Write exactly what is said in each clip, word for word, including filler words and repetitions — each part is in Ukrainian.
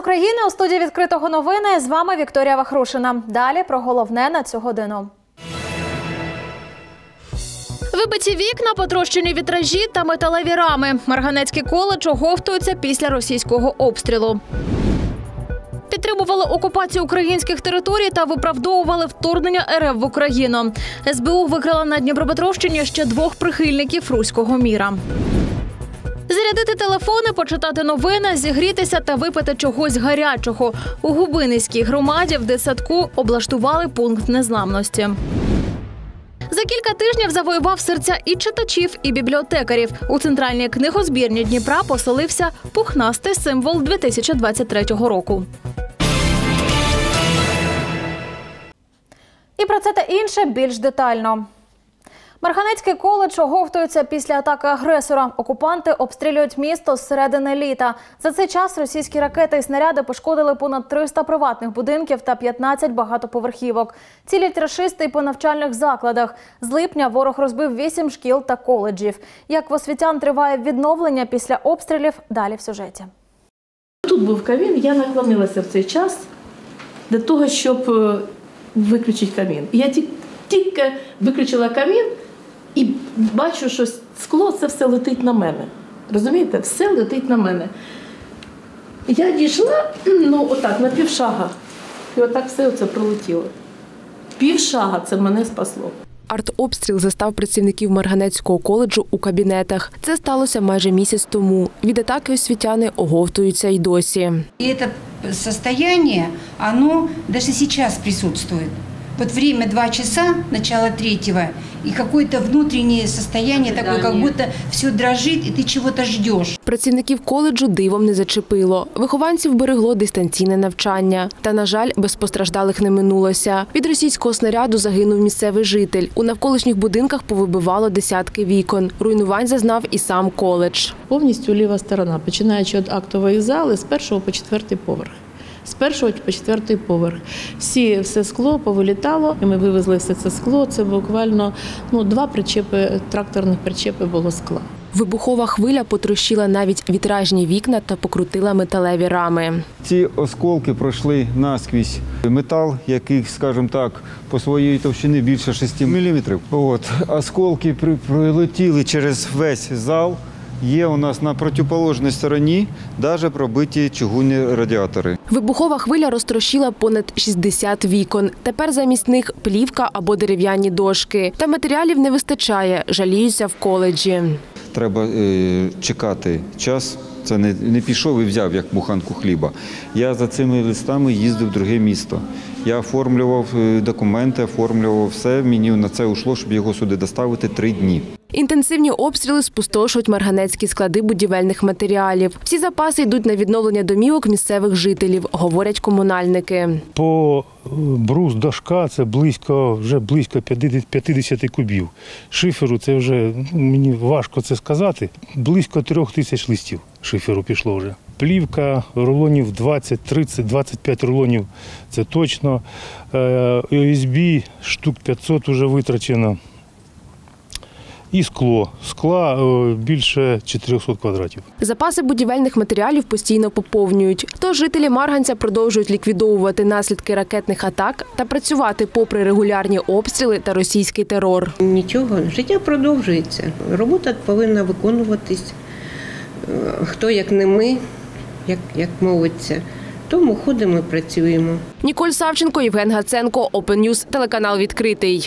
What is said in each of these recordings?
України у студії «Відкритого новини» з вами Вікторія Вахрушина. Далі про головне на цю годину. Вибиті вікна, потрощені вітражі та металеві рами. Марганецький коледж оговтується після російського обстрілу. Підтримували окупацію українських територій та виправдовували вторгнення РФ в Україну. ес бе у викрила на Дніпропетровщині ще двох прихильників руського міра. Зарядити телефони, почитати новини, зігрітися та випити чогось гарячого. У Губинницькій громаді в дитсадку облаштували пункт незламності. За кілька тижнів завоював серця і читачів, і бібліотекарів. У центральній книгозбірні Дніпра поселився пухнастий символ дві тисячі двадцять третього року. І про це та інше більш детально. Марганецький коледж оговтується після атаки агресора. Окупанти обстрілюють місто з середини літа. За цей час російські ракети і снаряди пошкодили понад триста приватних будинків та п'ятнадцять багатоповерхівок. Цілять рашисти й по навчальних закладах. З липня ворог розбив вісім шкіл та коледжів. Як в освітян триває відновлення після обстрілів, далі в сюжеті. Тут був камін, я наклонилася в цей час для того, щоб виключити камін. Я тільки виключила камін, і бачу, що скло – це все летить на мене. Розумієте? Все летить на мене. Я дійшла, ну, отак, на півшага. І отак все оце пролетіло. Півшага – це мене спасло. Артобстріл застав працівників Марганецького коледжу у кабінетах. Це сталося майже місяць тому. Від атаки освітяни оговтуються й досі. І це стані, воно навіть зараз присутствує. Вот время два часа, начало третьего, и какое-то внутреннее состояние такое, как будто все дрожит, и ты чего-то ждешь. Працівників коледжу дивом не зачепило. Вихованців берегло дистанційне навчання. Та, на жаль, без постраждалих не минулося. Від російського снаряду загинув місцевий житель. У навколишніх будинках повибивало десятки вікон. Руйнувань зазнав і сам коледж. Повністю ліва сторона, починаючи від актової зали, з першого по четвертий поверх. З першого по четвертий поверх. Всі, все скло повилітало, і ми вивезли все це скло. Це буквально ну, два причепи, тракторних причепи було скла. Вибухова хвиля потрощила навіть вітражні вікна та покрутила металеві рами. Ці осколки пройшли наскрізь метал, який, скажімо так, по своїй товщині більше шести міліметрів. От, осколки прилетіли через весь зал. Є у нас на протиположній стороні навіть пробиті чугунні радіатори. Вибухова хвиля розтрощила понад шістдесят вікон. Тепер замість них плівка або дерев'яні дошки. Та матеріалів не вистачає, жаліються в коледжі. Треба е, чекати час. Це не, не пішов і взяв, як буханку хліба. Я за цими листами їздив в друге місто. Я оформлював документи, оформлював все. Мені на це йшло, щоб його сюди доставити три дні. Інтенсивні обстріли спустошують марганецькі склади будівельних матеріалів. Всі запаси йдуть на відновлення домівок місцевих жителів, говорять комунальники. По брус дошка це близько, вже близько п'ятдесят кубів. Шиферу це вже, мені важко це сказати, близько трьох тисяч листів шиферу пішло вже. Плівка, рулонів двадцять, тридцять, двадцять п'ять рулонів, це точно. о ес бі штук п'ятсот вже витрачено. І скло. Скла більше чотирьохсот квадратів. Запаси будівельних матеріалів постійно поповнюють. Тож жителі Марганця продовжують ліквідовувати наслідки ракетних атак та працювати попри регулярні обстріли та російський терор. Нічого, життя продовжується. Робота повинна виконуватись. Хто, як не ми, як, як мовиться. Тому ходимо і працюємо. Ніколь Савченко, Євген Гаценко, Open News, телеканал «Відкритий».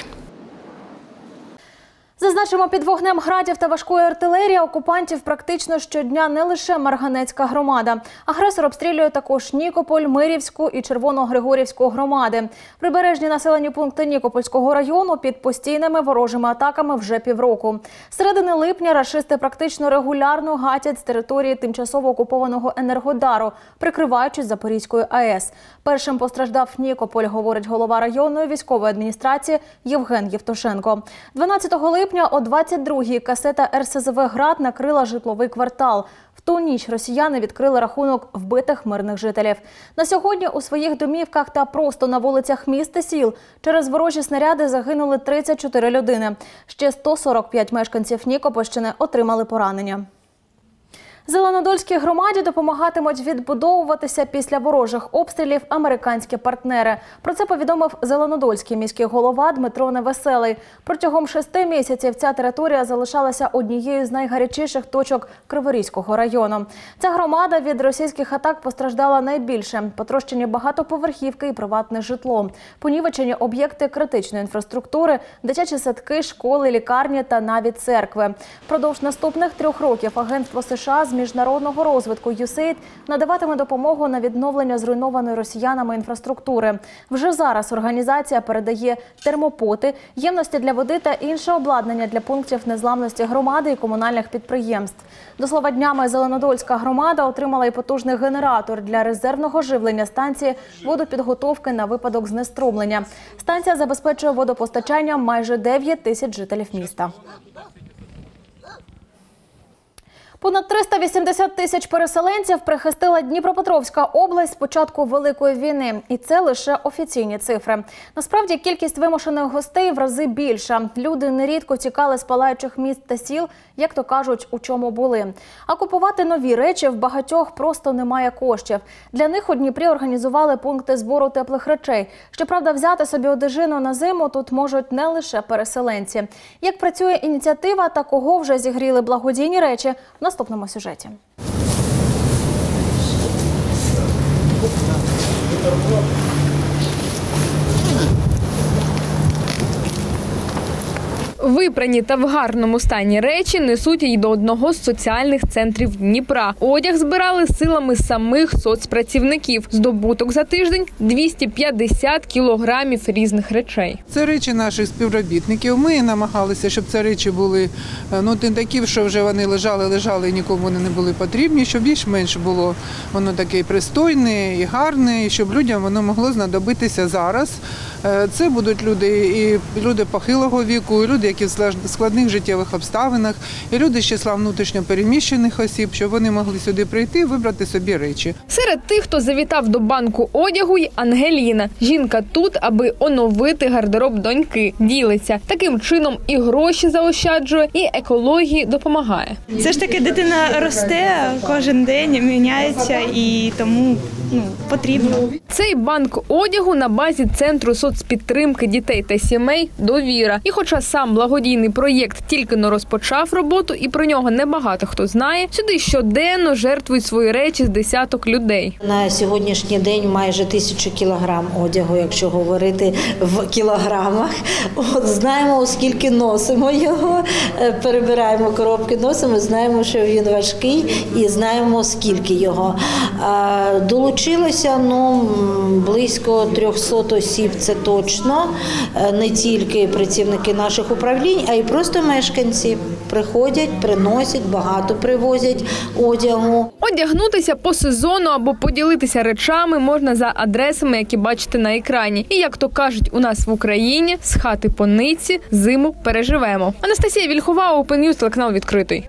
Зазначимо, під вогнем градів та важкої артилерії окупантів практично щодня не лише Марганецька громада. Агресор обстрілює також Нікополь, Мирівську і Червоно-Григорівську громади. Прибережні населені пункти Нікопольського району під постійними ворожими атаками вже півроку. З середини липня рашисти практично регулярно гатять з території тимчасово окупованого Енергодару, прикриваючись Запорізькою АЕС. Першим постраждав Нікополь, говорить голова районної військової адміністрації Євген Євтушенко. дванадцятого липня о двадцять другій касета ер ес зе ве «Град» накрила житловий квартал. В ту ніч росіяни відкрили рахунок вбитих мирних жителів. На сьогодні у своїх домівках та просто на вулицях міст і сіл через ворожі снаряди загинули тридцять чотири людини. Ще сто сорок п'ять мешканців Нікопольщини отримали поранення. Зеленодольській громаді допомагатимуть відбудовуватися після ворожих обстрілів американські партнери. Про це повідомив Зеленодольський міський голова Дмитро Невеселий. Протягом шести місяців ця територія залишалася однією з найгарячіших точок Криворізького району. Ця громада від російських атак постраждала найбільше. Потрощені багатоповерхівки і приватне житло. Понівечені об'єкти критичної інфраструктури, дитячі садки, школи, лікарні та навіть церкви. Впродовж наступних трьох років Агентство США з міжнародного розвитку ю ес ей ай ді надаватиме допомогу на відновлення зруйнованої росіянами інфраструктури. Вже зараз організація передає термопоти, ємності для води та інше обладнання для пунктів незламності громади і комунальних підприємств. До слова, днями Зеленодольська громада отримала і потужний генератор для резервного живлення станції водопідготовки на випадок знеструмлення. Станція забезпечує водопостачанням майже дев'ять тисяч жителів міста. Понад триста вісімдесят тисяч переселенців прихистила Дніпропетровська область з початку Великої війни. І це лише офіційні цифри. Насправді, кількість вимушених гостей в рази більша. Люди нерідко тікали з палаючих міст та сіл, як то кажуть, у чому були. А купувати нові речі в багатьох просто немає коштів. Для них у Дніпрі організували пункти збору теплих речей. Щоправда, взяти собі одежину на зиму тут можуть не лише переселенці. Як працює ініціатива та кого вже зігріли благодійні речі – в наступному сюжеті. Випрані та в гарному стані речі несуть й до одного з соціальних центрів Дніпра. Одяг збирали силами самих соцпрацівників. Здобуток за тиждень – двісті п'ятдесят кілограмів різних речей. Це речі наших співробітників. Ми намагалися, щоб ці речі були ну, не такі, що вже вони лежали, лежали і нікому вони не були потрібні, щоб більш-менш було воно таке пристойне і гарне, і щоб людям воно могло знадобитися зараз. Це будуть люди, і люди похилого віку, і люди, які в складних життєвих обставинах, і люди з числа внутрішньо переміщених осіб, щоб вони могли сюди прийти і вибрати собі речі. Серед тих, хто завітав до банку одягу, й Ангеліна. Жінка тут, аби оновити гардероб доньки. Ділиться. Таким чином і гроші заощаджує, і екології допомагає. Все ж таки дитина росте кожен день, міняється, і тому ну, потрібно. Цей банк одягу на базі Центру соцпідтримки дітей та сімей «Довіра». І хоча сам благодійний проєкт тільки-но розпочав роботу і про нього небагато хто знає, сюди щоденно жертвують свої речі з десяток людей. На сьогоднішній день майже тисячу кілограм одягу, якщо говорити в кілограмах. От знаємо, оскільки носимо його, перебираємо коробки, носимо, знаємо, що він важкий і знаємо, скільки його. Долучилося ну, близько трьохсот осіб, це точно. Не тільки працівники наших управлінь, а й просто мешканці. Приходять, приносять, багато привозять одягу. Одягнутися по сезону або поділитися речами можна за адресами, які бачите на екрані. І, як то кажуть у нас в Україні, з хати по ниці зиму переживемо. Анастасія Вільхова, Open News, телеканал «Відкритий».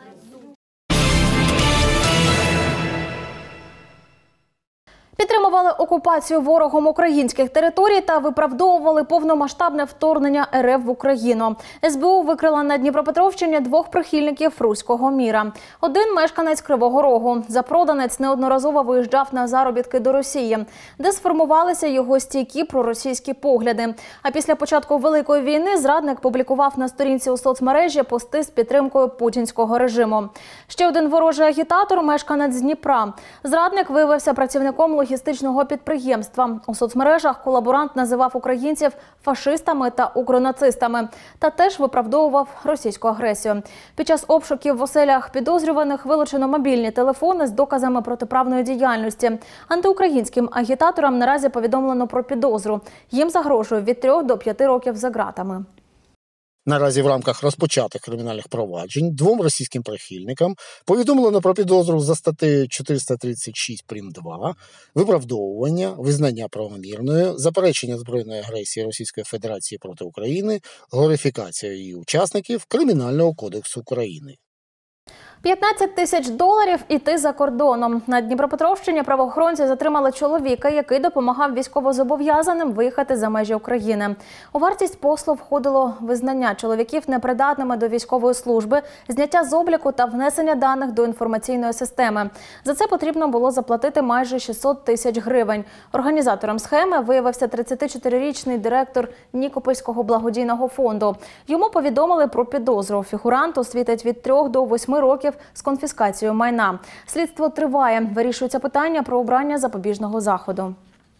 Підтримували окупацію ворогом українських територій та виправдовували повномасштабне вторгнення ер еф в Україну. ес бе у викрила на Дніпропетровщині двох прихильників руського міра. Один – мешканець Кривого Рогу. Запроданець неодноразово виїжджав на заробітки до Росії, де сформувалися його стійкі проросійські погляди. А після початку Великої війни зрадник публікував на сторінці у соцмережі пости з підтримкою путінського режиму. Ще один ворожий агітатор – мешканець Дніпра. Зрадник виявився працівником логістичного підприємства. У соцмережах колаборант називав українців фашистами та укронацистами та теж виправдовував російську агресію. Під час обшуків в оселях підозрюваних вилучено мобільні телефони з доказами протиправної діяльності. Антиукраїнським агітаторам наразі повідомлено про підозру. Їм загрожує від трьох до п'яти років за ґратами. Наразі в рамках розпочатих кримінальних проваджень двом російським прихильникам повідомлено про підозру за статтею чотириста тридцять шість прим. два виправдовування, визнання правомірною, заперечення збройної агресії Російської Федерації проти України, глорифікація її учасників Кримінального кодексу України. п'ятнадцять тисяч доларів – іти за кордоном. На Дніпропетровщині правоохоронці затримали чоловіка, який допомагав військовозобов'язаним виїхати за межі України. У вартість послуг входило визнання чоловіків непридатними до військової служби, зняття з обліку та внесення даних до інформаційної системи. За це потрібно було заплатити майже шістсот тисяч гривень. Організатором схеми виявився тридцятичотирирічний директор Нікопольського благодійного фонду. Йому повідомили про підозру. Фігуранту світить від трьох до восьми років з конфіскацією майна. Слідство триває. Вирішується питання про обрання запобіжного заходу.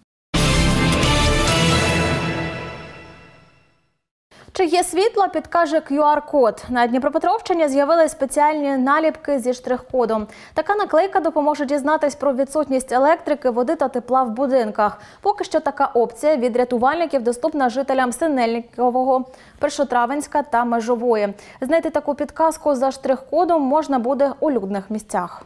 Чи є світло, підкаже кю ар-код. На Дніпропетровщині з'явились спеціальні наліпки зі штрих-кодом. Така наклейка допоможе дізнатись про відсутність електрики, води та тепла в будинках. Поки що така опція від рятувальників доступна жителям Синельникового, Першотравенська та Межової. Знайти таку підказку за штрих-кодом можна буде у людних місцях.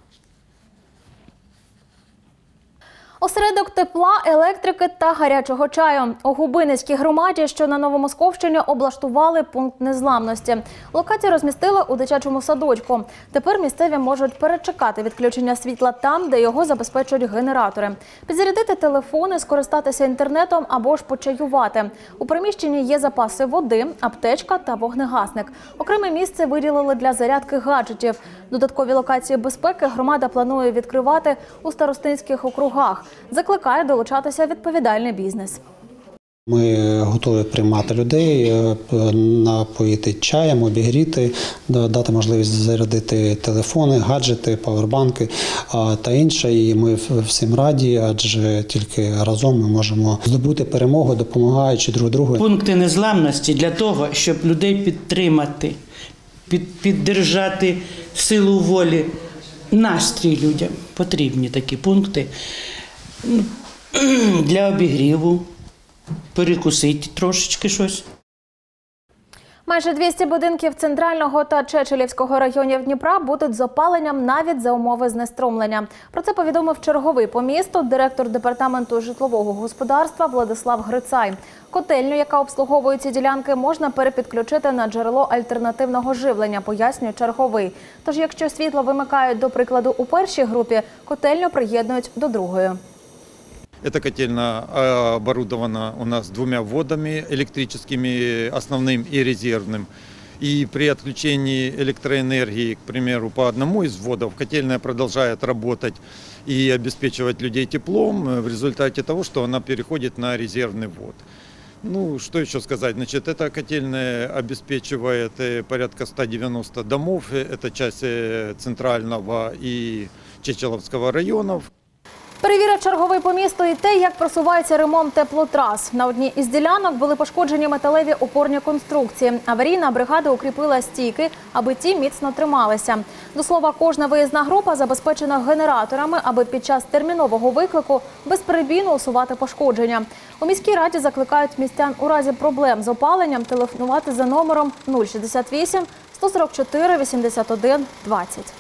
Осередок тепла, електрики та гарячого чаю. У Губинецькій громаді, що на Новомосковщині, облаштували пункт незламності. Локацію розмістили у дитячому садочку. Тепер місцеві можуть перечекати відключення світла там, де його забезпечують генератори. Підзарядити телефони, скористатися інтернетом або ж почаювати. У приміщенні є запаси води, аптечка та вогнегасник. Окреме місце виділили для зарядки гаджетів. Додаткові локації безпеки громада планує відкривати у старостинських округах. Закликає долучатися відповідальний бізнес. Ми готові приймати людей, напоїти чаєм, обігріти, дати можливість зарядити телефони, гаджети, павербанки та інше. І ми всім раді, адже тільки разом ми можемо здобути перемогу, допомагаючи друг другу. Пункти незламності для того, щоб людей підтримати, під, піддержати силу волі, настрій людям. Потрібні такі пункти для обігріву, перекусити трошечки щось. Майже двісті будинків Центрального та Чечелівського районів Дніпра будуть з опаленням навіть за умови знеструмлення. Про це повідомив черговий по місту директор департаменту житлового господарства Владислав Грицай. Котельню, яка обслуговує ці ділянки, можна перепідключити на джерело альтернативного живлення, пояснює черговий. Тож, якщо світло вимикають, до прикладу, у першій групі, котельню приєднують до другої. Эта котельная оборудована у нас двумя вводами электрическими, основным и резервным. И при отключении электроэнергии, к примеру, по одному из вводов, котельная продолжает работать и обеспечивать людей теплом в результате того, что она переходит на резервный ввод. Ну, что еще сказать? Значит, эта котельная обеспечивает порядка ста девяноста домов. Это часть Центрального и Чечеловского районов. Перевірив черговий по місту і те, як просувається ремонт теплотрас. На одній із ділянок були пошкоджені металеві опорні конструкції. Аварійна бригада укріпила стійки, аби ті міцно трималися. До слова, кожна виїзна група забезпечена генераторами, аби під час термінового виклику безперебійно усувати пошкодження. У міській раді закликають містян у разі проблем з опаленням телефонувати за номером нуль шістдесят вісім сто сорок чотири вісімдесят один двадцять.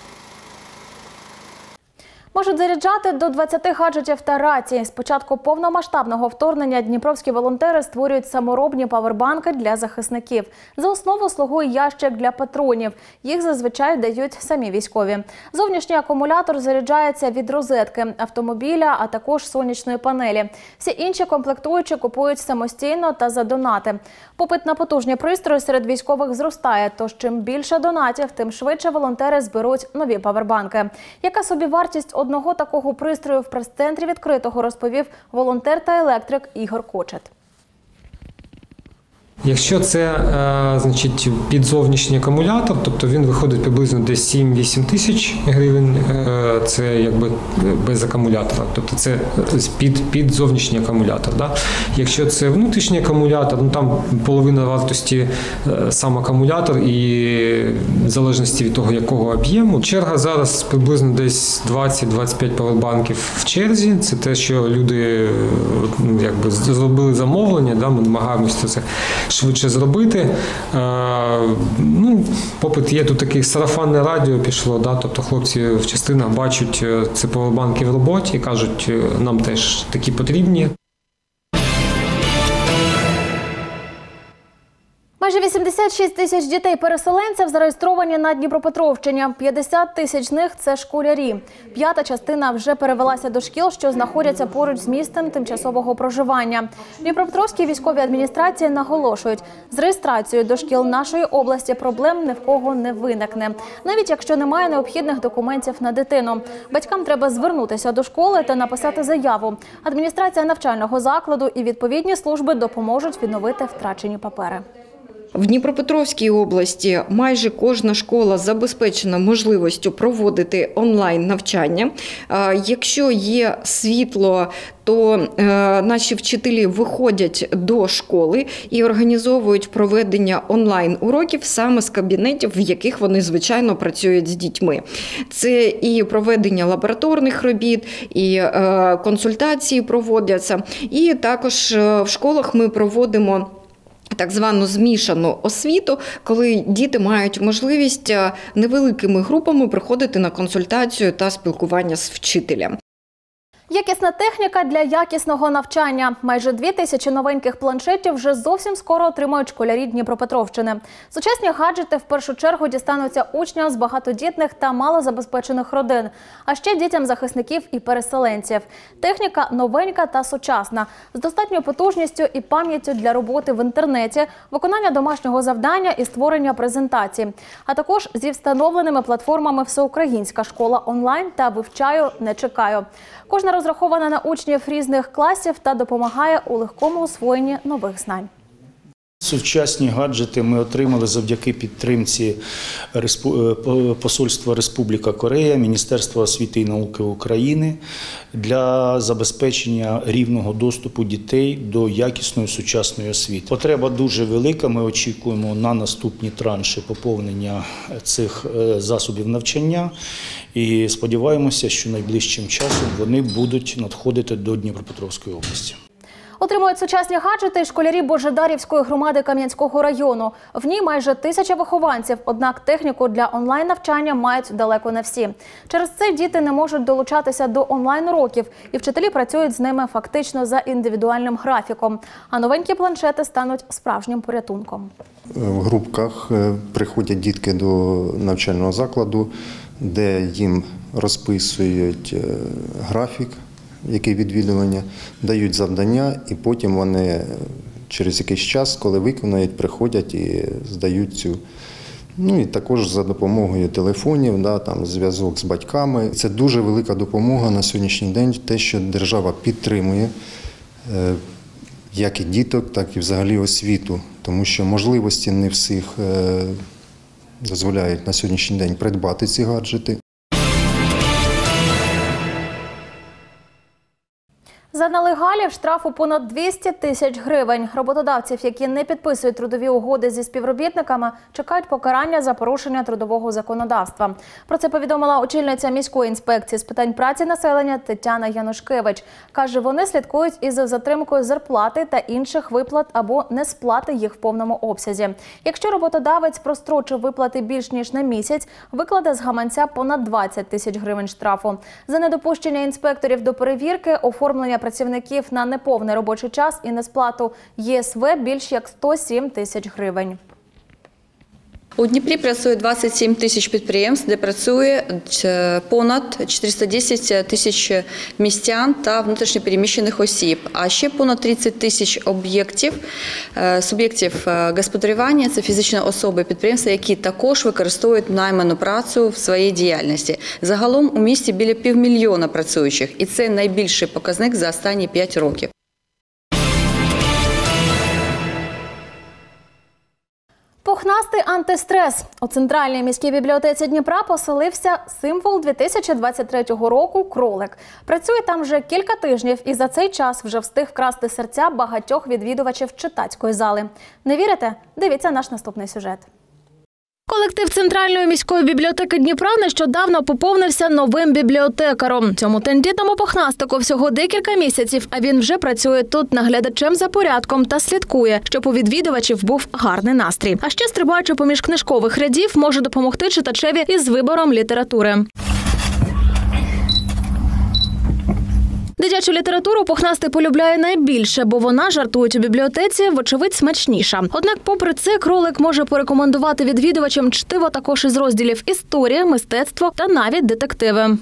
Можуть заряджати до двадцяти гаджетів та рацій. З початку повномасштабного вторгнення дніпровські волонтери створюють саморобні павербанки для захисників. За основу слугує ящик для патронів. Їх зазвичай дають самі військові. Зовнішній акумулятор заряджається від розетки, автомобіля, а також сонячної панелі. Всі інші комплектуючі купують самостійно та за донати. Попит на потужні пристрої серед військових зростає, тож чим більше донатів, тим швидше волонтери зберуть нові павербанки. Яка собівартість одного такого пристрою в прес-центрі відкритого, розповів волонтер та електрик Ігор Кочет. Якщо це е, значить, під зовнішній акумулятор, тобто він виходить приблизно десь сім-вісім тисяч гривень, е, це якби без акумулятора, тобто це під, під зовнішній акумулятор. Да? Якщо це внутрішній акумулятор, ну там половина вартості е, сам акумулятор і в залежності від того, якого об'єму. Черга зараз приблизно десь двадцять-двадцять п'ять павербанків в черзі, це те, що люди ну, якби зробили замовлення, да? Ми намагаємося це швидше зробити. Ну, попит є, тут таке сарафанне радіо пішло, да? Тобто хлопці в частинах бачать ці павербанки в роботі і кажуть, нам теж такі потрібні. Майже вісімдесят шість тисяч дітей-переселенців зареєстровані на Дніпропетровщині. п'ятдесят тисяч з них – це школярі. П'ята частина вже перевелася до шкіл, що знаходяться поруч з місцем тимчасового проживання. Дніпропетровські військові адміністрації наголошують, з реєстрацією до шкіл нашої області проблем ні в кого не виникне. Навіть якщо немає необхідних документів на дитину. Батькам треба звернутися до школи та написати заяву. Адміністрація навчального закладу і відповідні служби допоможуть відновити втрачені папери. В Дніпропетровській області майже кожна школа забезпечена можливістю проводити онлайн-навчання. Якщо є світло, то наші вчителі виходять до школи і організовують проведення онлайн-уроків саме з кабінетів, в яких вони, звичайно, працюють з дітьми. Це і проведення лабораторних робіт, і консультації проводяться. І також в школах ми проводимо так звану змішану освіту, коли діти мають можливість невеликими групами приходити на консультацію та спілкування з вчителем. Якісна техніка для якісного навчання. Майже дві тисячі новеньких планшетів вже зовсім скоро отримають школярі Дніпропетровщини. Сучасні гаджети в першу чергу дістануться учням з багатодітних та малозабезпечених родин, а ще дітям захисників і переселенців. Техніка новенька та сучасна, з достатньою потужністю і пам'яттю для роботи в інтернеті, виконання домашнього завдання і створення презентацій, а також зі встановленими платформами «Всеукраїнська школа онлайн» та «Вивчаю, не чекаю». Кожна розрахована на учнів різних класів та допомагає у легкому освоєнні нових знань. Сучасні гаджети ми отримали завдяки підтримці Посольства Республіка Корея, Міністерства освіти і науки України для забезпечення рівного доступу дітей до якісної сучасної освіти. Потреба дуже велика, ми очікуємо на наступні транші поповнення цих засобів навчання і сподіваємося, що найближчим часом вони будуть надходити до Дніпропетровської області. Отримують сучасні гаджети школярі Божедарівської громади Кам'янського району. В ній майже тисяча вихованців, однак техніку для онлайн-навчання мають далеко не всі. Через це діти не можуть долучатися до онлайн-уроків, і вчителі працюють з ними фактично за індивідуальним графіком. А новенькі планшети стануть справжнім порятунком. В групках приходять дітки до навчального закладу, де їм розписують графік, які відвідування, дають завдання, і потім вони через якийсь час, коли виконують, приходять і здають цю. Ну і також за допомогою телефонів, да, там, зв'язок з батьками. Це дуже велика допомога на сьогоднішній день, те, що держава підтримує е, як і діток, так і взагалі освіту, тому що можливості не всіх е, дозволяють на сьогоднішній день придбати ці гаджети. За нелегалів штрафу понад двісті тисяч гривень. Роботодавців, які не підписують трудові угоди зі співробітниками, чекають покарання за порушення трудового законодавства. Про це повідомила очільниця міської інспекції з питань праці населення Тетяна Янушкевич. Каже, вони слідкують із затримкою зарплати та інших виплат або несплати їх в повному обсязі. Якщо роботодавець прострочив виплати більш ніж на місяць, викладе з гаманця понад двадцять тисяч гривень штрафу. За недопущення інспекторів до перевірки, оформлення працівників на неповний робочий час і несплату ЄСВ більш як сто сім тисяч гривень. У Дніпрі працює двадцять сім тисяч підприємств, де працює понад чотириста десять тисяч містян та внутрішньопереміщених осіб, а ще понад тридцять тисяч об'єктів, суб'єктів господарювання – це фізичні особи підприємства, які також використовують найману працю в своїй діяльності. Загалом у місті біля півмільйона працюючих, і це найбільший показник за останні п'ять років. Пухнастий антистрес. У Центральній міській бібліотеці Дніпра поселився символ дві тисячі двадцять третього року – кролик. Працює там вже кілька тижнів і за цей час вже встиг вкрасти серця багатьох відвідувачів читацької зали. Не вірите? Дивіться наш наступний сюжет. Колектив Центральної міської бібліотеки Дніпра нещодавно поповнився новим бібліотекаром. Цьому тендітному пухнастику всього декілька місяців, а він вже працює тут наглядачем за порядком та слідкує, щоб у відвідувачів був гарний настрій. А ще, стрибаючи поміж книжкових рядів, може допомогти читачеві із вибором літератури. Дитячу літературу Пухнастий полюбляє найбільше, бо вона, жартують у бібліотеці, вочевидь смачніша. Однак, попри це, кролик може порекомендувати відвідувачам чтиво також із розділів історія, мистецтво та навіть детективи.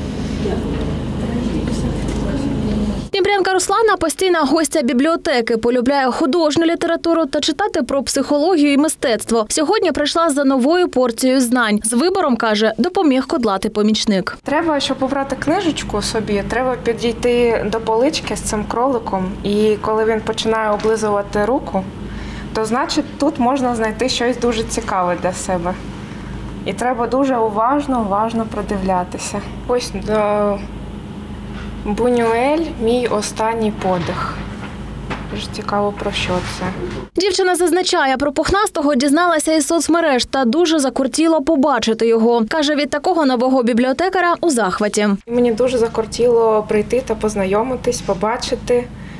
Дніпрянка Руслана – постійна гостя бібліотеки, полюбляє художню літературу та читати про психологію і мистецтво. Сьогодні прийшла за новою порцією знань. З вибором, каже, допоміг кудлатий помічник. Треба, щоб обрати книжечку собі, треба підійти до полички з цим кроликом. І коли він починає облизувати руку, то значить тут можна знайти щось дуже цікаве для себе. І треба дуже уважно, уважно продивлятися. Ось до... Бунюель – мій останній подих. Дуже цікаво, про що це. Дівчина зазначає, про Пухнастого дізналася із соцмереж та дуже закортіло побачити його. Каже, від такого нового бібліотекаря у захваті. Мені дуже закортіло прийти та познайомитись, побачити,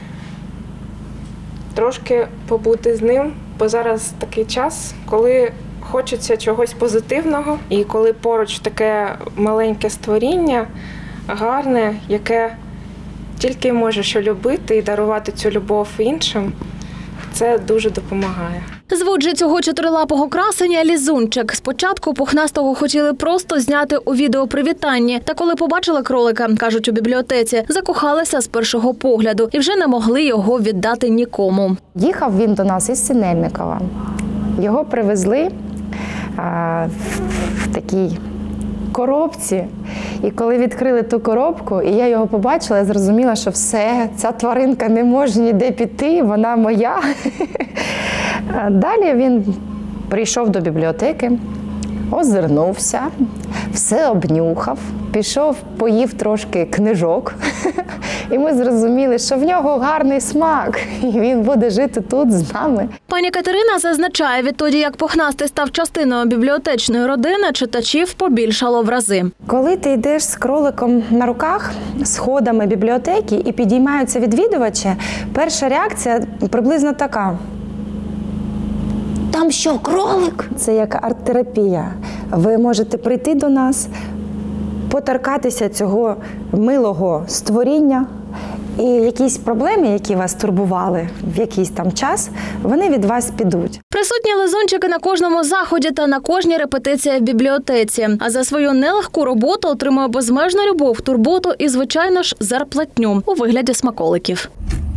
трошки побути з ним, бо зараз такий час, коли хочеться чогось позитивного і коли поруч таке маленьке створіння, гарне, яке тільки може що любити і дарувати цю любов іншим, це дуже допомагає. Звуть же цього чотирилапого красення Лізунчик. Спочатку Пухнастого хотіли просто зняти у відеопривітанні. Та коли побачили кролика, кажуть у бібліотеці, закохалися з першого погляду і вже не могли його віддати нікому. Їхав він до нас із Синельникова. Його привезли а, в такій коробці. І коли відкрили ту коробку, і я його побачила, я зрозуміла, що все, ця тваринка не може ніде піти, вона моя. Далі він прийшов до бібліотеки, озирнувся, все обнюхав, пішов, поїв трошки книжок. І ми зрозуміли, що в нього гарний смак, і він буде жити тут з нами. Пані Катерина зазначає, відтоді як Пухнастий став частиною бібліотечної родини, читачів побільшало в рази. Коли ти йдеш з кроликом на руках, сходами бібліотеки і підіймаються відвідувачі, перша реакція приблизно така. Там що, кролик? Це як арт-терапія. Ви можете прийти до нас, поторкатися цього милого створіння, і якісь проблеми, які вас турбували в якийсь там час, вони від вас підуть. Присутні лизунчики на кожному заході та на кожній репетиції в бібліотеці. А за свою нелегку роботу отримує безмежну любов, турботу і, звичайно ж, зарплатню у вигляді смаколиків.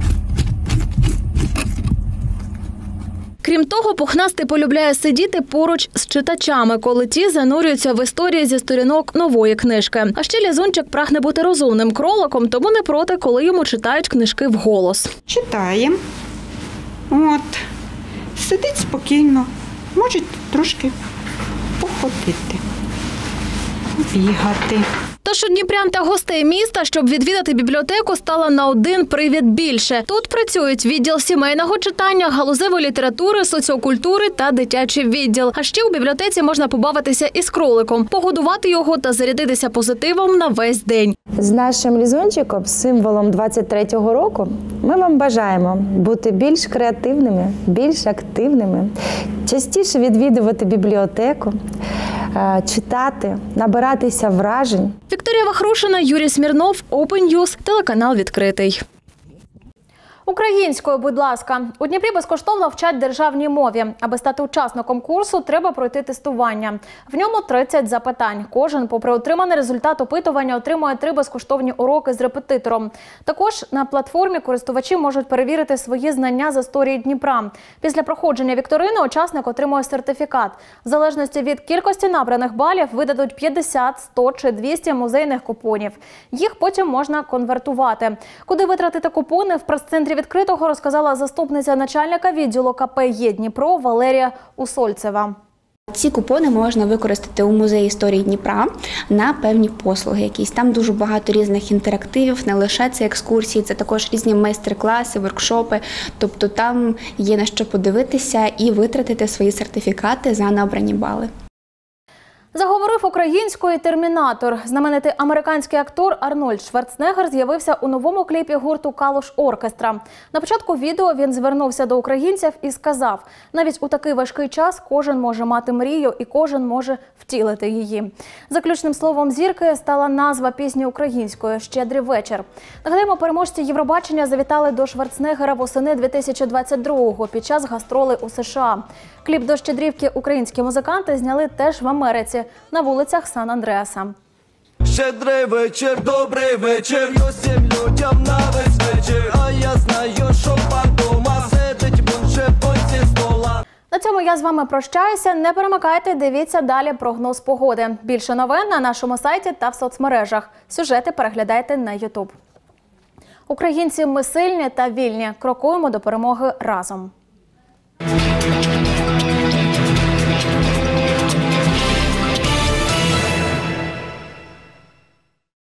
Крім того, Пухнастий полюбляє сидіти поруч з читачами, коли ті занурюються в історії зі сторінок нової книжки. А ще Лізунчик прагне бути розумним кроликом, тому не проти, коли йому читають книжки вголос. Читаємо. От. Сидить спокійно. Може трошки походити, бігати. Тож у дніпрян та гостей міста, щоб відвідати бібліотеку, стало на один привід більше. Тут працюють відділ сімейного читання, галузевої літератури, соціокультури та дитячий відділ. А ще у бібліотеці можна побавитися із кроликом, погодувати його та зарядитися позитивом на весь день. З нашим Лізунчиком, символом двадцять третього року, ми вам бажаємо бути більш креативними, більш активними, частіше відвідувати бібліотеку, читати, набиратися вражень. Вікторія Вахрушина, Юрій Смірнов, Open News, телеканал «Відкритий». Українською, будь ласка. У Дніпрі безкоштовно вчать державній мові. Аби стати учасником курсу, треба пройти тестування. В ньому тридцять запитань. Кожен, попри отриманий результат опитування, отримує три безкоштовні уроки з репетитором. Також на платформі користувачі можуть перевірити свої знання з історії Дніпра. Після проходження вікторини учасник отримує сертифікат. В залежності від кількості набраних балів видадуть п'ятдесят, сто чи двісті музейних купонів. Їх потім можна конвертувати. Куди витратити купони, в прес-центрі «Відкритого» розказала заступниця начальника відділу ка пе «Є Дніпро» Валерія Усольцева. Ці купони можна використати у музеї історії Дніпра на певні послуги якісь. Там дуже багато різних інтерактивів, не лише це екскурсії, це також різні майстер-класи, воркшопи. Тобто там є на що подивитися і витратити свої сертифікати за набрані бали. Заговорив українською «Термінатор». Знаменитий американський актор Арнольд Шварценеггер з'явився у новому кліпі гурту «Калуш Оркестра». На початку відео він звернувся до українців і сказав: «Навіть у такий важкий час кожен може мати мрію і кожен може втілити її». Заключним словом зірки стала назва пісні українською «Щедрий вечір». Нагадаємо, переможці Євробачення завітали до Шварценеггера восени дві тисячі двадцять другого під час гастролей у США. Кліп до «Щедрівки» українські музиканти зняли теж в Америці, на вулицях Сан-Андреаса. Щедрий вечір, добрий вечір, усім людям на весь вечір. А я знаю, що пан дома сидить, більше по стола. На цьому я з вами прощаюся. Не перемикайте, дивіться далі прогноз погоди. Більше новин на нашому сайті та в соцмережах. Сюжети переглядайте на ютуб. Українці, ми сильні та вільні. Крокуємо до перемоги разом.